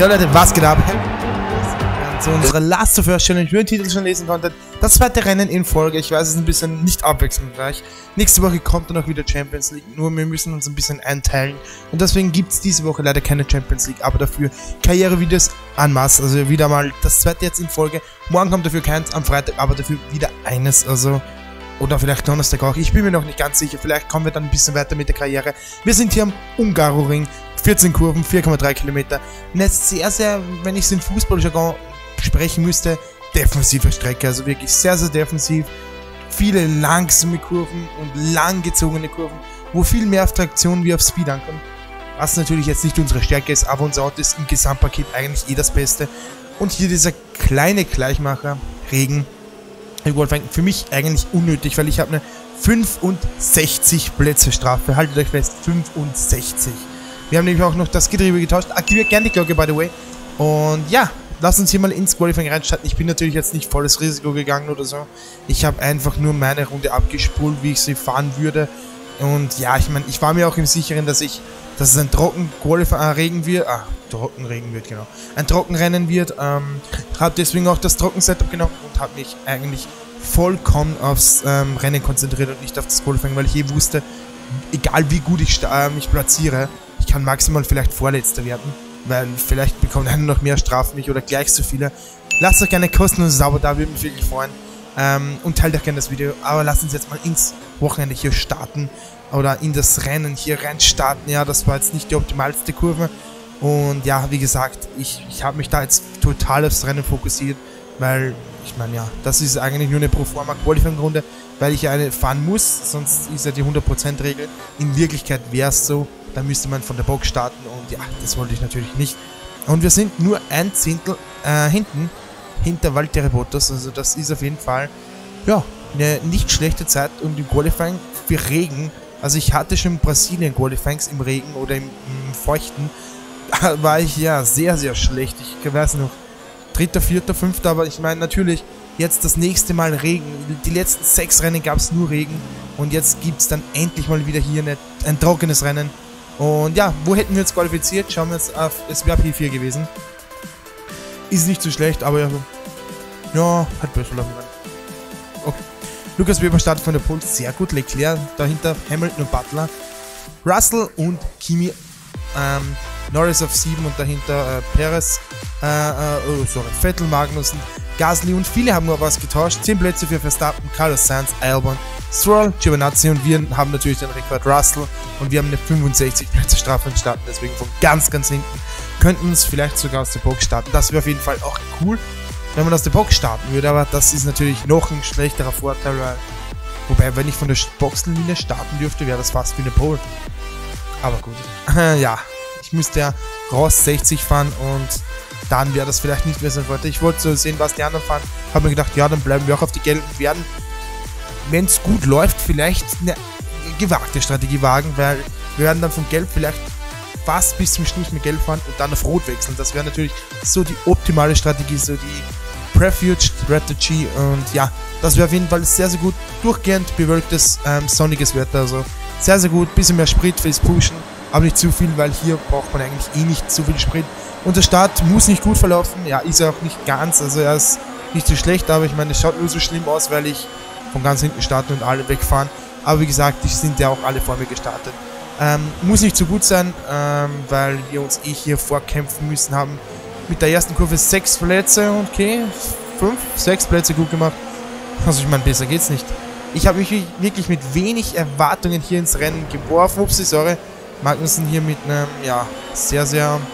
Ja Leute, was geht ab? Zu unserer Last of Us Challenge, wie ihr den Titel schon lesen konntet. Das zweite Rennen in Folge. Ich weiß, es ist ein bisschen nicht abwechslungsreich. Nächste Woche kommt dann auch wieder Champions League. Nur wir müssen uns ein bisschen einteilen. Und deswegen gibt es diese Woche leider keine Champions League. Aber dafür Karrierevideos en masse. Also wieder mal das zweite jetzt in Folge. Morgen kommt dafür keins, am Freitag aber dafür wieder eines. Also... Oder vielleicht Donnerstag auch. Ich bin mir noch nicht ganz sicher. Vielleicht kommen wir dann ein bisschen weiter mit der Karriere. Wir sind hier am Ungaroring. 14 Kurven, 4,3 Kilometer. Eine sehr, wenn ich es in Fußballjargon sprechen müsste, defensive Strecke. Also wirklich sehr defensiv. Viele langsame Kurven und langgezogene Kurven, wo viel mehr auf Traktion wie auf Speed ankommt. Was natürlich jetzt nicht unsere Stärke ist, aber unser Auto ist im Gesamtpaket eigentlich eh das Beste. Und hier dieser kleine Gleichmacher, Regen. Für mich eigentlich unnötig, weil ich habe eine 65 Plätze Strafe. Haltet euch fest, 65. Wir haben nämlich auch noch das Getriebe getauscht. Aktiviert gerne die Glocke, by the way. Und ja, lasst uns hier mal ins Qualifying reinstarten. Ich bin natürlich jetzt nicht volles Risiko gegangen oder so. Ich habe einfach nur meine Runde abgespult, wie ich sie fahren würde. Und ja, ich meine, ich war mir auch im Sicheren, dass es ein Trockenregen wird. Trockenregen wird, genau. Ein Trockenrennen wird. Habe deswegen auch das Trockensetup genommen und habe mich eigentlich vollkommen aufs Rennen konzentriert und nicht auf das Qualifying, weil ich eh wusste, egal wie gut ich mich platziere, ich kann maximal vielleicht Vorletzter werden, weil vielleicht bekommt einer noch mehr Strafen mich oder gleich so viele. Lasst euch gerne kostenloses Abo da, würde mich wirklich freuen. Und teilt auch gerne das Video. Aber lasst uns jetzt mal ins Wochenende hier starten oder in das Rennen hier rein starten. Ja, das war jetzt nicht die optimalste Kurve. Und ja, wie gesagt, ich habe mich da jetzt total aufs Rennen fokussiert, weil, ich meine, ja, das ist eigentlich nur eine Proforma-Qualifying-Runde, weil ich ja eine fahren muss, sonst ist ja die 100%-Regel. In Wirklichkeit wäre es so, da müsste man von der Box starten und ja, das wollte ich natürlich nicht. Und wir sind nur ein Zehntel hinter Valtteri Bottas, also das ist auf jeden Fall, ja, eine nicht schlechte Zeit und im Qualifying für Regen, also ich hatte schon Brasilien Qualifyings im Regen oder im Feuchten, war ich ja sehr schlecht. Ich weiß noch, 3., 4., 5., aber ich meine natürlich, jetzt das nächste Mal Regen. Die letzten 6 Rennen gab es nur Regen und jetzt gibt es dann endlich mal wieder hier ein trockenes Rennen. Und ja, wo hätten wir uns qualifiziert? Schauen wir jetzt auf, es wäre P4 gewesen. Ist nicht so schlecht, aber ja, hat besser laufen können. Okay. Lukas Weber startet von der Pole, sehr gut. Leclerc, dahinter Hamilton und Butler. Russell und Kimi, Norris auf 7 und dahinter Perez, Vettel, Magnussen, Gasly und viele haben nur was getauscht. 10 Plätze für Verstappen, Carlos Sainz, Albon, Stroll, Giovinazzi und wir haben natürlich den Rekord Russell und wir haben eine 65 Plätze Strafe starten, deswegen von ganz hinten könnten uns vielleicht sogar aus der Box starten. Das wäre auf jeden Fall auch cool, wenn man aus der Box starten würde, aber das ist natürlich noch ein schlechterer Vorteil, weil, wobei, wenn ich von der Boxenlinie starten dürfte, wäre das fast wie eine Pole. Aber gut, ja. Ich müsste ja raus 60 fahren und dann wäre das vielleicht nicht mehr so ein Ich wollte so sehen, was die anderen fahren. Habe mir gedacht, ja, dann bleiben wir auch auf die Gelben und werden, wenn es gut läuft, vielleicht eine gewagte Strategie wagen, weil wir werden dann von Gelb vielleicht fast bis zum Schluss mit Gelb fahren und dann auf Rot wechseln. Das wäre natürlich so die optimale Strategie, so die Preferred Strategy und ja, das wäre auf jeden Fall sehr gut. Durchgehend bewölktes, sonniges Wetter, also sehr gut. Bisschen mehr Sprit fürs Pushen. Aber nicht zu viel, weil hier braucht man eigentlich eh nicht so viel Sprit. Und der Start muss nicht gut verlaufen. Ja, ist er auch nicht ganz. Also er ist nicht so schlecht, aber ich meine, es schaut nur so schlimm aus, weil ich von ganz hinten starte und alle wegfahren. Aber wie gesagt, die sind ja auch alle vor mir gestartet. Muss nicht so gut sein, weil wir uns eh hier vorkämpfen müssen haben. Mit der ersten Kurve 6 Plätze, okay, 6 Plätze gut gemacht. Also ich meine, besser geht's nicht. Ich habe mich wirklich mit wenig Erwartungen hier ins Rennen geworfen. Upsi, sorry. Magnussen hier mit einem, ja, sehr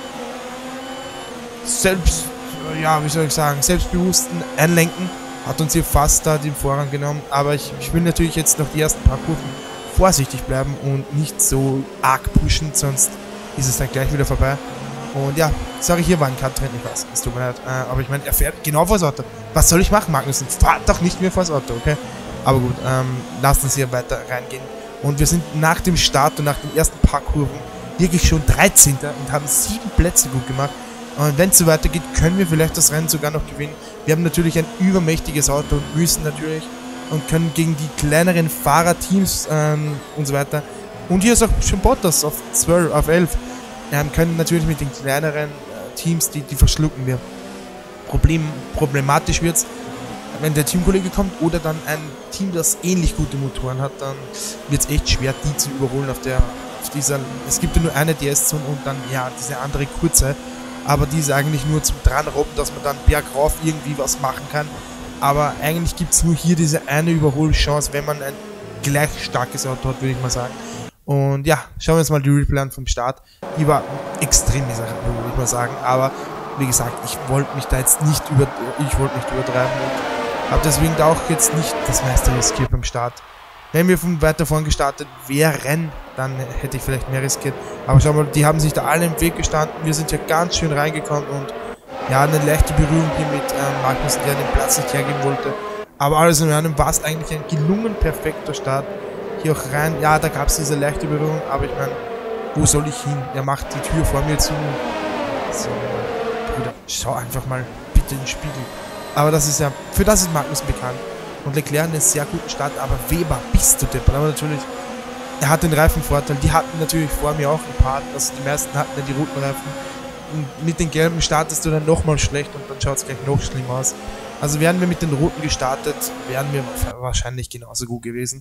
selbstbewussten Einlenken. Hat uns hier fast da den Vorrang genommen. Aber ich will natürlich jetzt noch die ersten paar Kurven vorsichtig bleiben und nicht so arg pushen, sonst ist es dann gleich wieder vorbei. Und ja, sorry, hier war ein Cut drin, ich weiß, es tut mir leid. Aber ich meine, er fährt genau vors Auto. Was soll ich machen, Magnussen? Fahrt doch nicht mehr vors Auto, okay? Aber gut, lasst uns hier weiter reingehen. Und wir sind nach dem Start und nach den ersten paar Kurven wirklich schon 13. und haben 7 Plätze gut gemacht. Und wenn es so weitergeht, können wir vielleicht das Rennen sogar noch gewinnen. Wir haben natürlich ein übermächtiges Auto und müssen natürlich und können gegen die kleineren Fahrerteams und so weiter. Und hier ist auch schon Bottas auf 11. Können natürlich mit den kleineren Teams, die verschlucken wir. Problematisch wird's, wenn der Teamkollege kommt oder dann ein Team, das ähnlich gute Motoren hat, dann wird es echt schwer, die zu überholen auf dieser, es gibt ja nur eine DS-Zone und dann, ja, diese andere kurze, aber die ist eigentlich nur zum Dranrobben, dass man dann bergauf irgendwie was machen kann, aber eigentlich gibt es nur hier diese eine Überholchance, wenn man ein gleich starkes Auto hat, würde ich mal sagen. Und ja, schauen wir uns mal die Replay an vom Start. Die war extrem miserabel, würde ich mal sagen, aber wie gesagt, ich wollte mich da jetzt nicht übertreiben und habe deswegen da auch jetzt nicht das meiste riskiert beim Start. Wenn wir von weiter vorn gestartet wären, dann hätte ich vielleicht mehr riskiert. Aber schau mal, die haben sich da alle im Weg gestanden. Wir sind ja ganz schön reingekommen und ja, eine leichte Berührung hier mit Magnus, der den Platz nicht hergeben wollte. Aber alles in allem war es eigentlich ein gelungen perfekter Start. Hier auch rein, ja, da gab es diese leichte Berührung, aber ich meine, wo soll ich hin? Er macht die Tür vor mir zu. So, Bruder, schau einfach mal bitte in den Spiegel. Aber das ist ja, für das ist Magnus bekannt. Und Leclerc einen sehr guten Start, aber Weber, bist du deppert. Aber natürlich, er hat den Reifenvorteil. Die hatten natürlich vor mir auch ein paar, also die meisten hatten ja die roten Reifen. Und mit den gelben startest du dann nochmal schlecht und dann schaut es gleich noch schlimmer aus. Also wären wir mit den roten gestartet, wären wir wahrscheinlich genauso gut gewesen.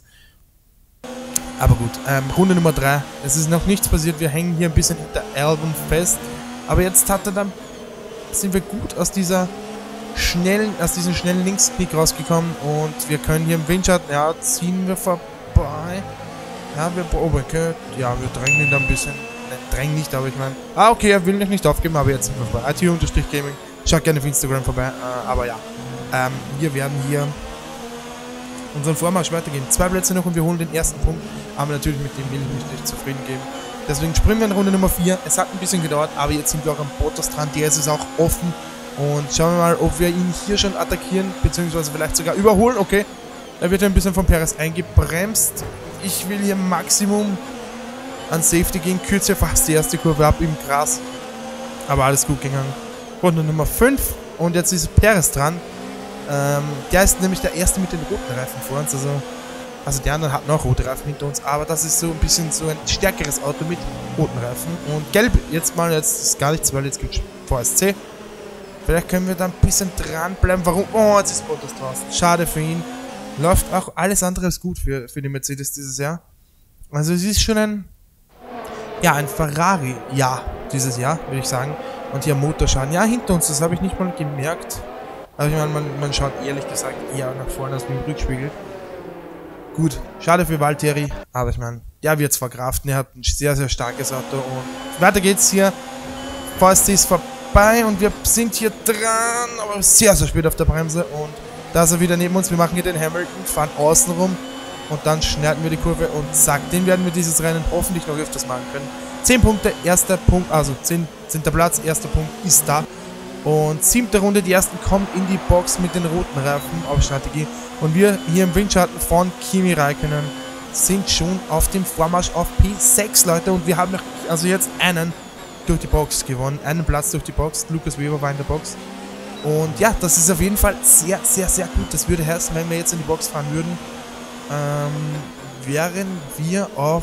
Aber gut, Runde Nummer 3. Es ist noch nichts passiert, wir hängen hier ein bisschen hinter Albon fest. Aber jetzt sind wir gut aus diesem schnellen Linksknick rausgekommen und wir können hier im Windschatten, ja, ziehen wir vorbei. Ja, wir drängen ihn da ein bisschen. Ne, drängen nicht, aber ich meine. Okay, er will nicht aufgeben, aber jetzt sind wir vorbei. IT-Gaming. Schaut gerne auf Instagram vorbei. Aber ja. Wir werden hier unseren Vormarsch weitergehen. 2 Plätze noch und wir holen den ersten Punkt. Aber natürlich mit dem will ich mich nicht zufrieden geben. Deswegen springen wir in Runde Nummer 4. Es hat ein bisschen gedauert, aber jetzt sind wir auch am Bottas dran. Der ist auch offen. Und schauen wir mal, ob wir ihn hier schon attackieren, beziehungsweise vielleicht sogar überholen. Okay, da wird er ein bisschen von Perez eingebremst. Ich will hier Maximum an Safety gehen, kürze fast die erste Kurve ab im Gras. Aber alles gut gegangen. Runde Nummer 5 und jetzt ist Perez dran. Der ist nämlich der erste mit den roten Reifen vor uns. Also die anderen hatten auch rote Reifen hinter uns, aber das ist so ein bisschen so ein stärkeres Auto mit roten Reifen. Und gelb jetzt ist gar nichts, weil jetzt gibt es VSC. Vielleicht können wir da ein bisschen dranbleiben. Warum? Oh, jetzt ist Bottas draußen. Schade für ihn. Läuft auch alles andere als gut für die Mercedes dieses Jahr. Also es ist schon ein Ferrari, ja, dieses Jahr, würde ich sagen. Und hier Motorschaden. Ja, hinter uns, das habe ich nicht mal gemerkt. Also ich meine, man schaut ehrlich gesagt eher nach vorne als mit dem Rückspiegel. Gut, schade für Valtteri, aber ich meine, der wird es verkraften. Er hat ein sehr, sehr starkes Auto und weiter geht's hier. VSC ist vorbei und wir sind hier dran, aber sehr, sehr spät auf der Bremse und da ist er wieder neben uns. Wir machen hier den Hamilton, fahren außen rum und dann schneiden wir die Kurve und zack, den werden wir dieses Rennen hoffentlich noch öfters machen können. 10 Punkte, erster Punkt, also 10. Platz, erster Punkt ist da. Und 7. Runde, die ersten kommen in die Box mit den roten Reifen auf Strategie. Und wir hier im Windschatten von Kimi Räikkönen sind schon auf dem Vormarsch auf P6, Leute. Und wir haben noch, also jetzt einen durch die Box gewonnen. Einen Platz durch die Box. Lukas Weber war in der Box. Und ja, das ist auf jeden Fall sehr, sehr, sehr gut. Das würde heißen, wenn wir jetzt in die Box fahren würden, wären wir auf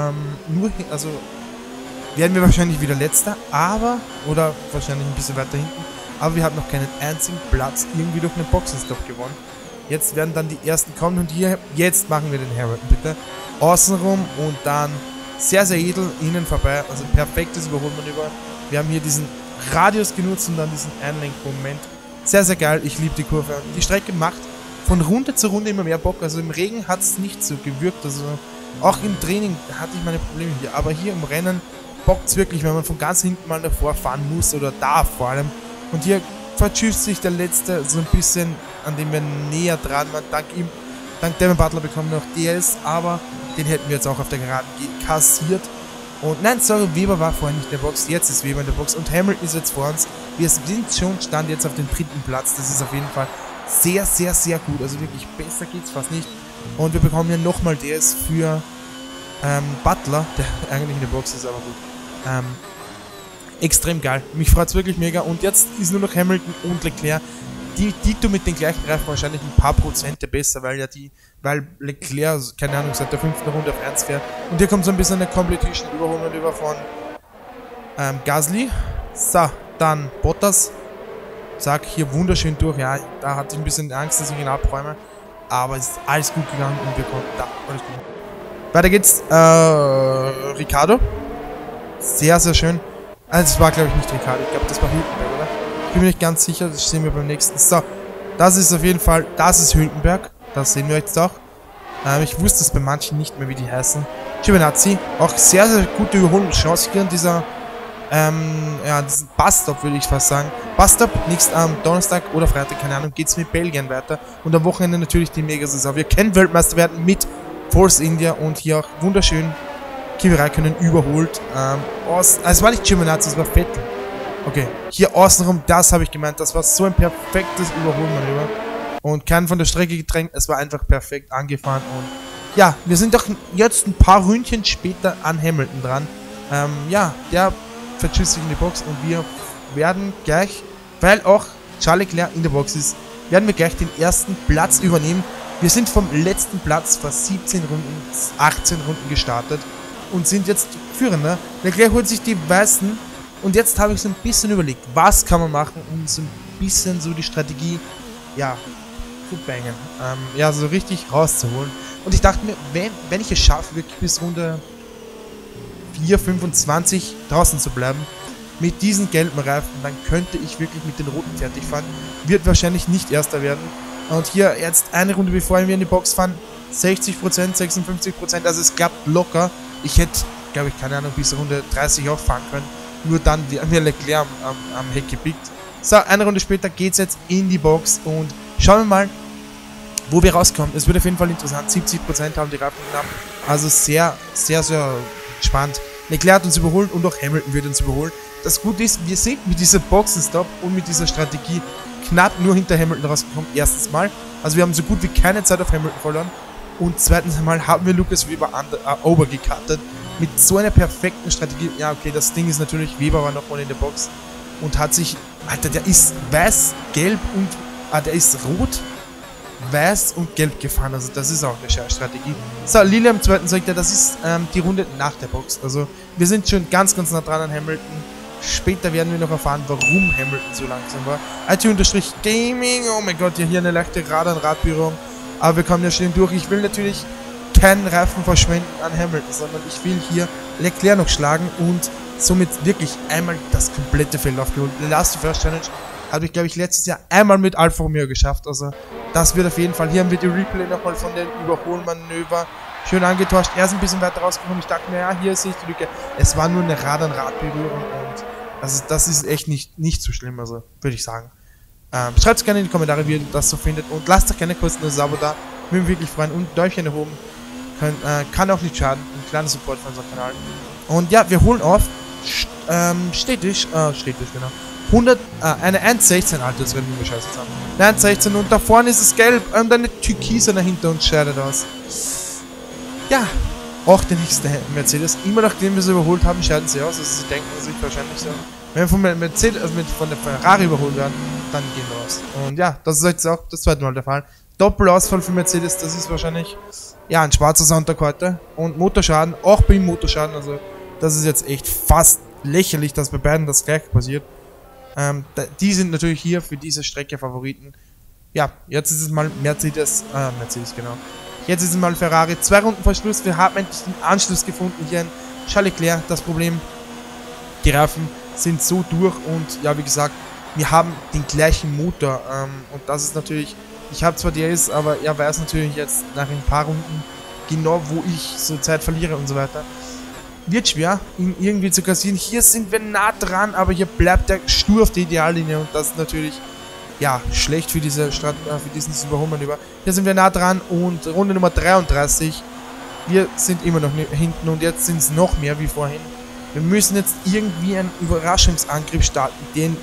wären wir wahrscheinlich wieder Letzter, oder wahrscheinlich ein bisschen weiter hinten, aber wir haben noch keinen einzigen Platz irgendwie durch einen Boxenstopp gewonnen. Jetzt werden dann die ersten kommen und jetzt machen wir den Hamilton bitte. Außenrum und dann sehr, sehr edel innen vorbei, also perfektes Überholmanöver. Wir haben hier diesen Radius genutzt und dann diesen Einlenkmoment. Sehr, sehr geil, ich liebe die Kurve. Die Strecke macht von Runde zu Runde immer mehr Bock, also im Regen hat es nicht so gewirkt, also auch im Training hatte ich meine Probleme hier, aber hier im Rennen bockt es wirklich, wenn man von ganz hinten mal davor fahren muss oder darf vor allem. Und hier verschüsst sich der Letzte so ein bisschen, an dem wir näher dran waren. Dank Devin Butler bekommen wir noch DS, aber den hätten wir jetzt auch auf der Geraden kassiert. Und nein, sorry, Weber war vorhin nicht in der Box, jetzt ist Weber in der Box und Hamilton ist jetzt vor uns. Wir sind schon Stand jetzt auf dem 3. Platz, das ist auf jeden Fall sehr, sehr, sehr gut. Also wirklich, besser geht's fast nicht. Und wir bekommen hier nochmal DS für Butler, der eigentlich in der Box ist, aber gut. Extrem geil. Mich freut es wirklich mega. Und jetzt ist nur noch Hamilton und Leclerc. Die tun mit den gleichen Reifen wahrscheinlich ein paar Prozente besser, weil Leclerc, keine Ahnung, seit der 5. Runde auf 1 fährt. Und hier kommt so ein bisschen eine Competition Überholmanöver von Gasly. So, Dann Bottas. Zack, hier wunderschön durch. Ja, da hatte ich ein bisschen Angst, dass ich ihn abräume. Aber es ist alles gut gegangen und wir konnten da alles gut. Weiter geht's. Ricciardo. Sehr, sehr schön. Also es war, glaube ich, nicht Ricciardo. Ich glaube, das war Hülkenberg, oder? Ich bin mir nicht ganz sicher. Das sehen wir beim nächsten. So, das ist auf jeden Fall, das ist Hülkenberg. Das sehen wir jetzt auch. Ich wusste es bei manchen nicht mehr, wie die heißen. Giovinazzi. Auch sehr, sehr gute Überholungschance hier in dieser, ja, diesen Busstop, würde ich fast sagen. Busstop, nächst am Donnerstag oder Freitag, keine Ahnung, geht es mit Belgien weiter. Und am Wochenende natürlich die Megasaison. Wir kennen Weltmeister werden mit Force India und hier auch wunderschön Kimi Räikkönen überholt. Es war nicht Giovinazzi, es war Vettel. Okay, hier außenrum, das habe ich gemeint. Das war so ein perfektes Überholmanöver. Und keinen von der Strecke gedrängt. Es war einfach perfekt angefahren. Und ja, wir sind doch jetzt ein paar Ründchen später an Hamilton dran. Ja, der verschießt sich in die Box. Und wir werden gleich, weil auch Charles Leclerc in der Box ist, werden wir gleich den ersten Platz übernehmen. Wir sind vom letzten Platz vor 17 Runden, 18 Runden gestartet. Und sind jetzt Führender. Leclerc holt sich die Weißen. Und jetzt habe ich so ein bisschen überlegt, was kann man machen, um so ein bisschen so die Strategie, ja, zu bangen. Ja, so richtig rauszuholen. Und ich dachte mir, wenn ich es schaffe, wirklich bis Runde 4, 25 draußen zu bleiben, mit diesen gelben Reifen, dann könnte ich wirklich mit den roten fertig fahren. Wird wahrscheinlich nicht Erster werden. Und hier jetzt eine Runde bevor wir in die Box fahren, 60%, 56%, also es klappt locker. Ich hätte, glaube ich, keine Ahnung, bis Runde 30 auch fahren können. Nur dann wäre mir Leclerc am Heck gepickt. So, eine Runde später geht es jetzt in die Box und schauen wir mal, wo wir rauskommen. Es wird auf jeden Fall interessant. 70% haben die Reifen genommen. Also sehr, sehr, sehr spannend. Leclerc hat uns überholt und auch Hamilton wird uns überholen. Das Gute ist, wir sind mit dieser Boxenstopp und mit dieser Strategie knapp nur hinter Hamilton rausgekommen. Erstens mal. Also wir haben so gut wie keine Zeit auf Hamilton verloren. Und zweitens mal haben wir Lucas Weber overgecuttet. Mit so einer perfekten Strategie. Ja, okay, das Ding ist natürlich, Weber war nochmal in der Box. Und hat sich, Alter, der ist weiß, gelb und, der ist rot, weiß und gelb gefahren. Also das ist auch eine Strategie. So, Lille im zweiten Sektor, das ist die Runde nach der Box. Also wir sind schon ganz, ganz nah dran an Hamilton. Später werden wir noch erfahren, warum Hamilton so langsam war. IT-Gaming, oh mein Gott, ja, hier eine leichte Rad-an-Rad-Berührung. Aber wir kommen ja schnell durch. Ich will natürlich keinen Reifen verschwenden an Hamilton, sondern ich will hier Leclerc noch schlagen und somit wirklich einmal das komplette Feld aufgeholt. Die Last First Challenge habe ich, glaube ich, letztes Jahr einmal mit Alfa Romeo geschafft. Also das wird auf jeden Fall. Hier haben wir die Replay nochmal von den Überholmanöver schön angetauscht. Er ist ein bisschen weiter rausgekommen. Ich dachte mir, ja, hier sehe ich die Lücke. Es war nur eine Rad-an-Rad-Berührung und also das ist echt nicht so schlimm, also würde ich sagen. Schreibt es gerne in die Kommentare, wie ihr das so findet und lasst doch gerne kostenloses Abo da. Würde mich wirklich freuen und Däumchen nach oben. Kann auch nicht schaden. Ein kleiner Support für unseren Kanal. Und ja, wir holen auf stetig, genau. Eine 1.16, Alter, das werden wir scheiße zusammen. Eine 1.16 und da vorne ist es gelb und eine Türkise dahinter und scheidet aus. Ja, auch der nächste Mercedes. Immer nachdem wir sie überholt haben, scheiden sie aus. Also sie denken sich wahrscheinlich so, wenn wir von Mercedes, also von der Ferrari überholt werden, dann gehen wir raus. Und ja, das ist jetzt auch das zweite Mal der Fall. Doppelausfall für Mercedes, das ist wahrscheinlich, ja, ein schwarzer Sonntag heute. Und Motorschaden, auch bei ihm Motorschaden, also das ist jetzt echt fast lächerlich, dass bei beiden das gleiche passiert. Die sind natürlich hier für diese Strecke Favoriten. Ja, jetzt ist es mal Mercedes, genau. Jetzt ist es mal Ferrari. 2 Runden vor Schluss, wir haben endlich den Anschluss gefunden hier in Charles Leclerc. Das Problem, die Reifen sind so durch und ja, wie gesagt, wir haben den gleichen Motor. Und das ist natürlich, ich habe zwar DRS, aber er weiß natürlich jetzt nach ein paar Runden genau, wo ich so Zeit verliere und so weiter. Wird schwer, ihn irgendwie zu kassieren. Hier sind wir nah dran, aber hier bleibt er stur auf der Ideallinie und das ist natürlich, ja, schlecht für diesen Überholmanöver. Hier sind wir nah dran und Runde Nummer 33. Wir sind immer noch hinten und jetzt sind es noch mehr wie vorhin. Wir müssen jetzt irgendwie einen Überraschungsangriff starten,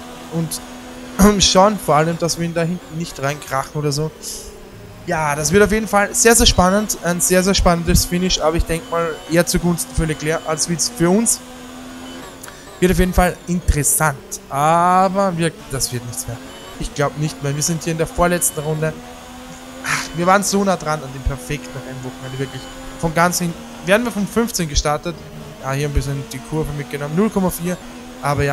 und schauen vor allem, dass wir ihn da hinten nicht reinkrachen oder so. Ja, das wird auf jeden Fall sehr, sehr spannend. Ein sehr, sehr spannendes Finish, aber ich denke mal eher zugunsten für Leclerc als für uns. Wird auf jeden Fall interessant, aber das wird nichts mehr. Ich glaube nicht mehr. Wir sind hier in der vorletzten Runde. Wir waren so nah dran an dem perfekten Rennwochenende, wirklich. Vom ganzen, werden wir vom 15 gestartet. Ja, hier ein bisschen die Kurve mitgenommen. 0,4. Aber ja,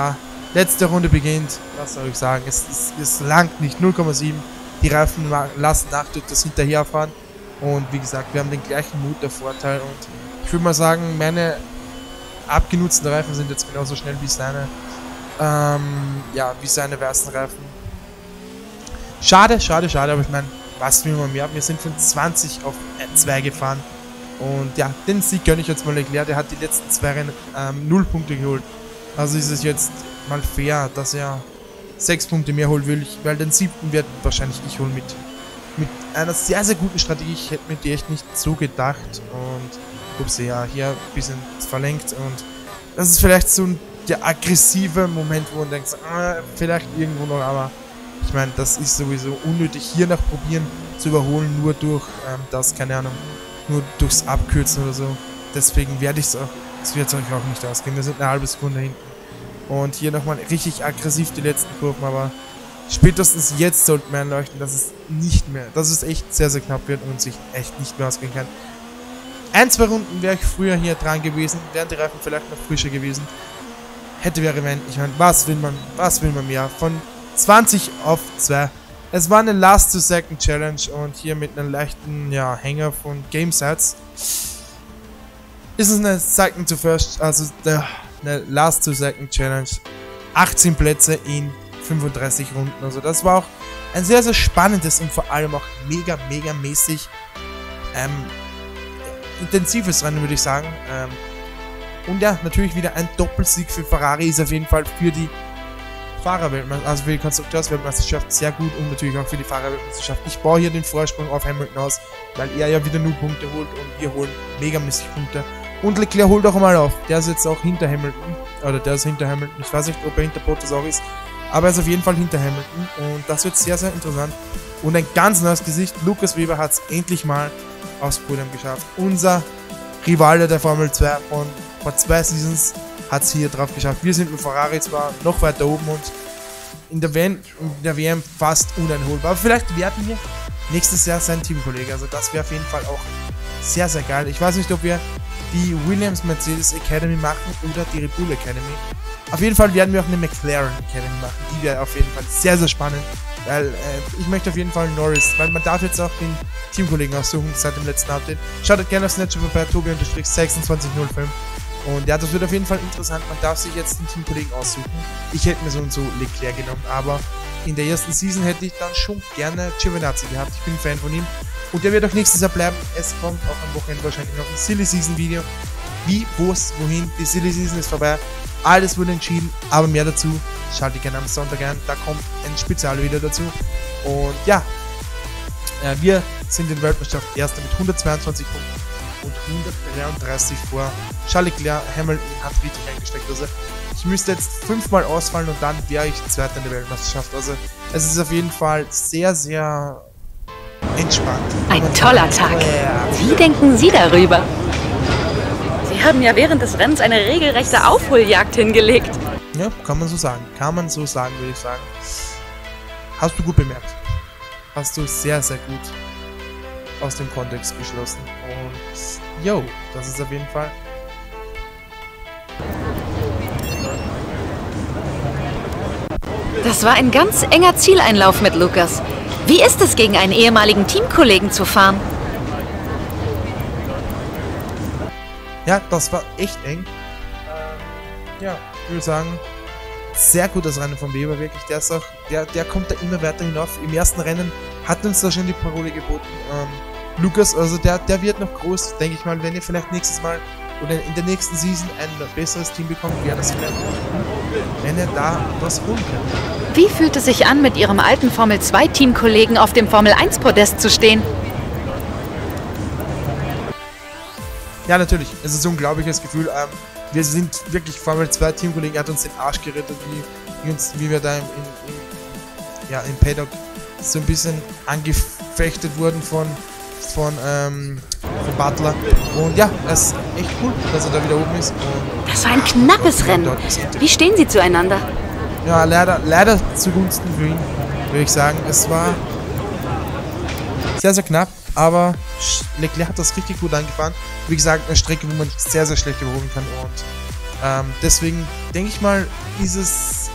Letzte Runde beginnt. Was soll ich sagen? Es langt nicht. 0,7. Die Reifen lassen nach durch das Hinterherfahren. Und wie gesagt, wir haben den gleichen Motorvorteil. Und ich würde mal sagen, meine abgenutzten Reifen sind jetzt genauso schnell wie seine. Ja, wie seine weißen Reifen. Schade, schade, schade. Aber ich meine, was will man mehr? Wir sind von 20 auf 2 gefahren. Und ja, den Sieg gönne ich jetzt mal Leclerc. Der hat die letzten 2 Rennen 0 Punkte geholt. Also ist es jetzt mal fair, dass er 6 Punkte mehr holt, weil den 7. wird wahrscheinlich ich holen mit einer sehr, sehr guten Strategie. Ich hätte mir die echt nicht so gedacht. Und ups, ja, hier ein bisschen verlenkt. Und das ist vielleicht so der aggressive Moment, wo man denkt, vielleicht irgendwo noch, aber ich meine, das ist sowieso unnötig, hier noch probieren zu überholen, nur durch das, keine Ahnung, nur durchs Abkürzen oder so. Deswegen werde ich es auch, es wird euch auch nicht ausgehen. Wir sind eine halbe Sekunde hinten. Und hier nochmal richtig aggressiv die letzten Kurven, aber spätestens jetzt sollten wir einleuchten, dass es nicht mehr, dass es echt sehr, sehr knapp wird und sich echt nicht mehr ausgehen kann. 1-2 Runden wäre ich früher hier dran gewesen, wären die Reifen vielleicht noch frischer gewesen. Hätte, wäre, wenn, ich meine, was will man mehr? Von 20 auf 2. Es war eine Last-to-Second-Challenge und hier mit einem leichten, ja, Hänger von Game-Sets ist es eine Second-to-First, also eine Last-to-Second-Challenge. 18 Plätze in 35 Runden, also das war auch ein sehr, sehr spannendes und vor allem auch mega, mega mäßig intensives Rennen, würde ich sagen. Und ja, natürlich wieder ein Doppelsieg für Ferrari ist auf jeden Fall für die Fahrerweltmeisterschaft, also für die Konstrukteursweltmeisterschaft sehr gut und natürlich auch für die Fahrerweltmeisterschaft. Ich baue hier den Vorsprung auf Hamilton aus, weil er ja wieder 0 Punkte holt und wir holen megamäßig Punkte. Und Leclerc holt auch mal auf. Der ist jetzt auch hinter Hamilton. Oder der ist hinter Hamilton. Ich weiß nicht, ob er hinter Bottas auch ist. Aber er ist auf jeden Fall hinter Hamilton. Und das wird sehr, sehr interessant. Und ein ganz neues Gesicht. Lukas Weber hat es endlich mal aufs Podium geschafft. Unser Rivale der Formel 2 von vor 2 Seasons hat es hier drauf geschafft. Wir sind mit Ferrari zwar noch weiter oben und in der WM fast uneinholbar. Aber vielleicht werden wir nächstes Jahr sein Teamkollege. Also das wäre auf jeden Fall auch sehr, sehr geil. Ich weiß nicht, ob wir die Williams-Mercedes Academy machen oder die Red Bull Academy. Auf jeden Fall werden wir auch eine McLaren Academy machen. Die wäre auf jeden Fall sehr, sehr spannend. Weil ich möchte auf jeden Fall Norris, weil man darf jetzt auch den Teamkollegen aussuchen seit dem letzten Update. Schaut gerne auf Snapchat vorbei, Tobi_2605. Und ja, das wird auf jeden Fall interessant. Man darf sich jetzt den Teamkollegen aussuchen. Ich hätte mir so und so Leclerc genommen, aber in der ersten Season hätte ich dann schon gerne Giovinazzi gehabt. Ich bin ein Fan von ihm. Und der wird auch nächstes Jahr bleiben. Es kommt auch am Wochenende wahrscheinlich noch ein Silly Season Video. Wie, wo es, wohin. Die Silly Season ist vorbei. Alles wurde entschieden, aber mehr dazu schaltet gerne am Sonntag ein. Da kommt ein Spezialvideo dazu. Und ja, wir sind in der Weltmeisterschaft Erster mit 122 Punkten und 133 vor Charles Leclerc. Hamilton hat richtig eingesteckt. Also ich müsste jetzt 5-mal ausfallen und dann wäre ich Zweiter in der Weltmeisterschaft. Also es ist auf jeden Fall sehr, sehr entspannt. Ein toller Tag. Wie denken Sie darüber? Sie haben ja während des Rennens eine regelrechte Aufholjagd hingelegt. Ja, kann man so sagen. Kann man so sagen, würde ich sagen. Hast du gut bemerkt. Hast du sehr, sehr gut aus dem Kontext geschlossen. Und yo, das ist auf jeden Fall. Das war ein ganz enger Zieleinlauf mit Lukas. Wie ist es, gegen einen ehemaligen Teamkollegen zu fahren? Ja, das war echt eng. Ja, ich würde sagen, sehr gut das Rennen von Weber, wirklich. Der ist auch, der kommt da immer weiter hinauf. Im ersten Rennen hat uns da schon die Parole geboten. Lukas, also der wird noch groß, denke ich mal, wenn ihr vielleicht nächstes Mal oder in der nächsten Season ein besseres Team bekommt, wäre das vielleicht gut, wenn er da was holen kann. Wie fühlt es sich an, mit Ihrem alten Formel 2 Teamkollegen auf dem Formel 1 Podest zu stehen? Ja, natürlich. Es ist ein unglaubliches Gefühl. Wir sind wirklich Formel 2 Teamkollegen, er hat uns den Arsch gerettet, wie wir da im Paddock so ein bisschen angefechtet wurden von Butler. Und ja, es ist echt cool, dass er da wieder oben ist. Und das war ein knappes Rennen. Wie stehen Sie zueinander? Ja, leider zugunsten für ihn, würde ich sagen. Es war sehr, sehr knapp, aber Leclerc hat das richtig gut angefahren. Wie gesagt, eine Strecke, wo man sehr, sehr schlecht überholen kann. Und deswegen denke ich mal, ist es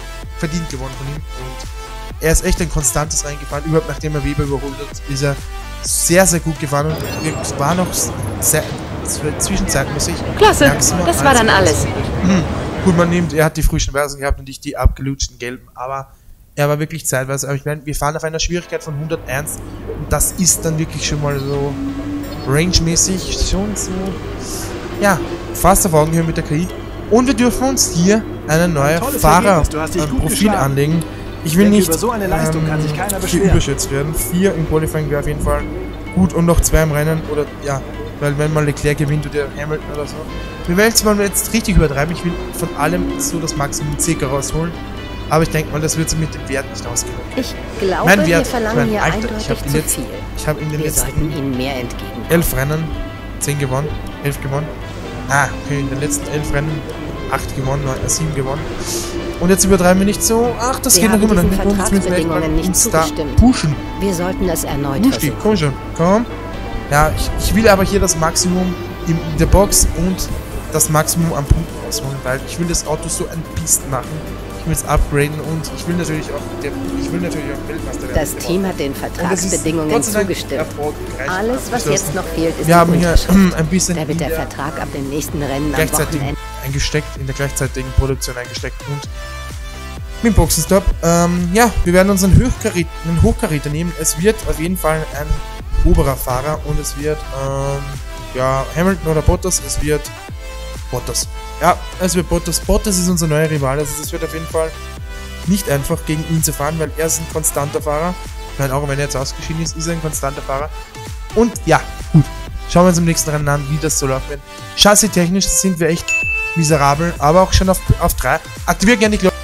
verdient gewonnen von ihm. Und er ist echt ein konstantes reingefahren. Überhaupt nachdem er Weber überholt hat, ist er sehr, sehr gut gefahren. Und es war noch zwischenzeitmäßig. Klasse, das war dann alles. Gut, er hat die frischen Versen gehabt und nicht die abgelutschten gelben, aber er war wirklich zeitweise. Aber ich meine, wir fahren auf einer Schwierigkeit von 101 und das ist dann wirklich schon mal so range-mäßig schon so, ja, fast auf Augenhöhe mit der KI. Und wir dürfen uns hier eine neue Fahrerprofil anlegen. Ich will nicht so eine Leistung kann sich keiner viel überschätzt werden. 4 im Qualifying wäre auf jeden Fall gut und noch 2 im Rennen oder ja, weil wenn mal Leclerc gewinnt oder Hamilton oder so. Wir werden jetzt richtig übertreiben. Ich will von allem so das Maximum circa rausholen. Aber ich denke mal, das wird sich mit dem Wert nicht ausgehen. Ich glaube, wir verlangen hier eindeutig zu viel. Ich habe in den letzten ihnen mehr entgegenkommen. 11 Rennen 10 gewonnen, 11 gewonnen. Okay, in den letzten 11 Rennen 8 gewonnen, 7 gewonnen. Und jetzt übertreiben wir nicht so. Ach, das geht noch immer noch. Jetzt müssen wir echt mal uns da pushen. Wir sollten es erneut versuchen. Komm schon, komm. Ja, ich will aber hier das Maximum in der Box und das Maximum an Punkten rausholen, weil ich will das Auto so ein Biest machen. Ich will es upgraden und ich will natürlich auch Weltmeister werden. Das Team hat den Vertragsbedingungen zugestimmt. Alles, was jetzt noch fehlt, ist wir haben hier ein bisschen da wird der Vertrag ab dem nächsten Rennen am Wochenende in der gleichzeitigen Produktion eingesteckt und mit dem Boxenstopp. Ja, wir werden uns einen Hochkaräter nehmen. Es wird auf jeden Fall ein oberer Fahrer und es wird ja, Hamilton oder Bottas. Es wird Bottas. Ja, es wird Bottas. Bottas ist unser neuer Rival. Also es wird auf jeden Fall nicht einfach gegen ihn zu fahren, weil er ist ein konstanter Fahrer. Nein, auch wenn er jetzt ausgeschieden ist, ist er ein konstanter Fahrer. Und ja, gut. Schauen wir uns im nächsten Rennen an, wie das so laufen wird. Chassis-technisch sind wir echt miserabel, aber auch schon auf 3. Aktiviert gerne die Glocke.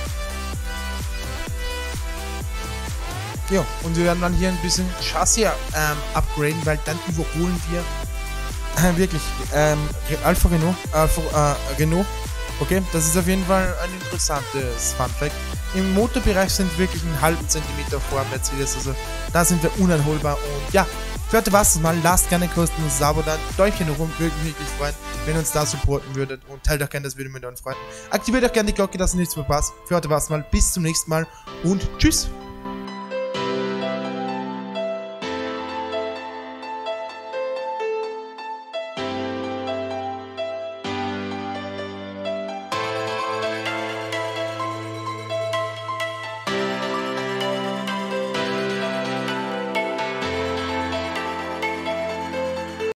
Ja, und wir werden dann hier ein bisschen Chassis upgraden, weil dann überholen wir wirklich Alfa Renault. Okay, das ist auf jeden Fall ein interessantes Funfact. Im Motorbereich sind wir wirklich einen halben Zentimeter vor Mercedes, also da sind wir uneinholbar. Und ja, für heute war's das mal. Lasst gerne ein kostenloses Abo da, Däumchen nach oben, würde mich wirklich freuen, wenn ihr uns da supporten würdet und teilt auch gerne das Video mit euren Freunden. Aktiviert auch gerne die Glocke, dass ihr nichts verpasst. Für heute war's mal. Bis zum nächsten Mal und tschüss!